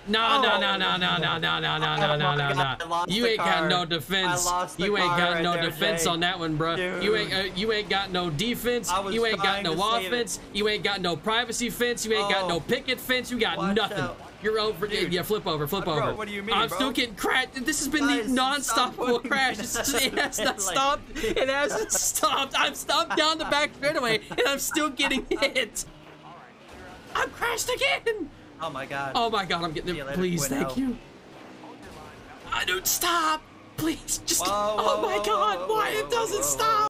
No. You ain't got no defense. You ain't got no defense on that one, bro. You ain't got no defense. You ain't got no offense. You ain't got no privacy fence. You ain't got no picket fence. You got nothing. You're over. Yeah, flip over. Bro, what do you mean, I'm still getting crashed. This has been the non-stoppable crash. It has not stopped. It hasn't stopped. I'm stopped down the back straightaway, and I'm still getting hit. I'm crashed again. Oh my god. Oh my god, I'm getting it. Please, thank you. I don't stop. Please, just. Oh my god, why it doesn't stop?